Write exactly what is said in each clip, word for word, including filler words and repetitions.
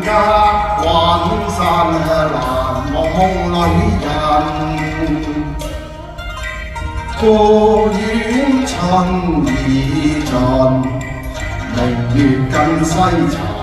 家關山難忘夢裏人，孤院春已盡，明月更西沉。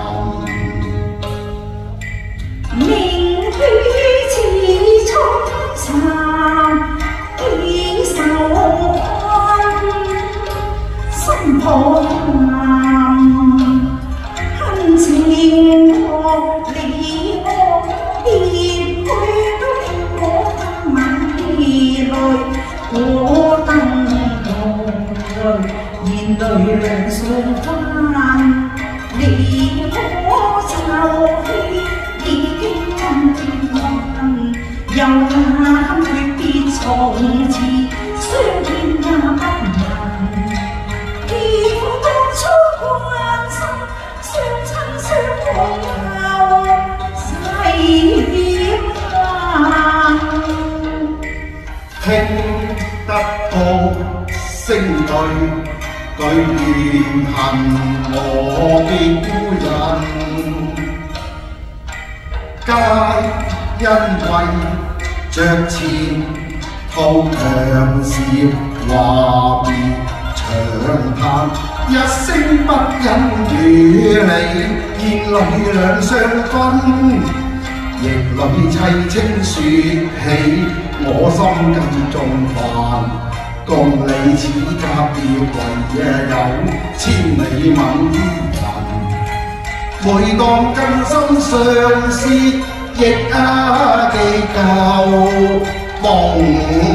明月似沖散，幾愁困，心抱憾。恨情惡離惡，別去都我得吻意淚，我燈紅淚，現淚兩相翻，離可愁氣。已經今天恨，又哪堪訣別從此，相見也不能。記苦當初關心，相親相望後，誓點行？ 聽得到聲句，句怨恨我別故人。皆因為着前途強笑話別長嘆，一聲不忍與你，見淚兩相分，逆裏凄清說起我心更重煩，共你此家別為有千里問於人。每當更心相思，亦啊記舊夢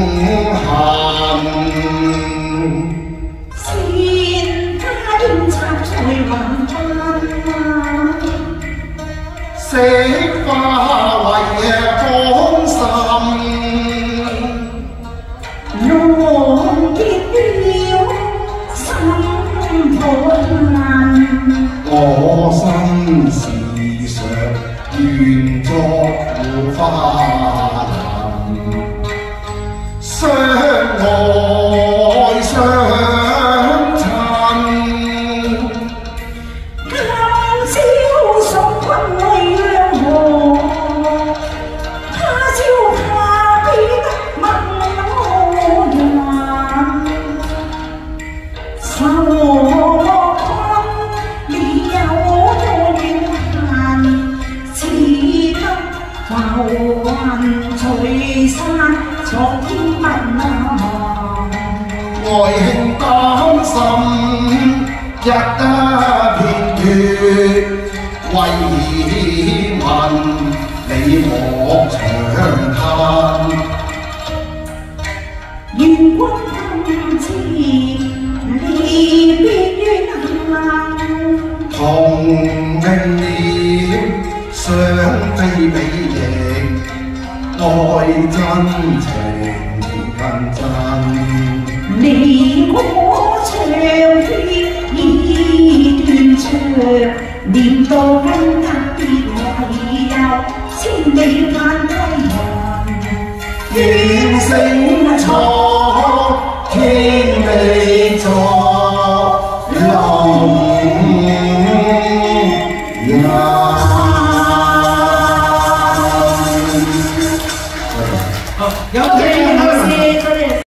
痕。 善家應插翠雲間， 惜花為芳心， 浪結了心抱恨。 我心時常願作護花人，相愛相親。 今朝送君淚兩河，他朝下必得問我人。愁浮雲隨散，蒼天不能忘。 愛卿擔心，一片月，為問你莫長嘆。 願君今次離別怨恨， 同命了相非比翼，愛真情更真。 你我長天已斷腸，念到恩格別為有千里萬歸人。 願勝錯，天地作龍人。 有請。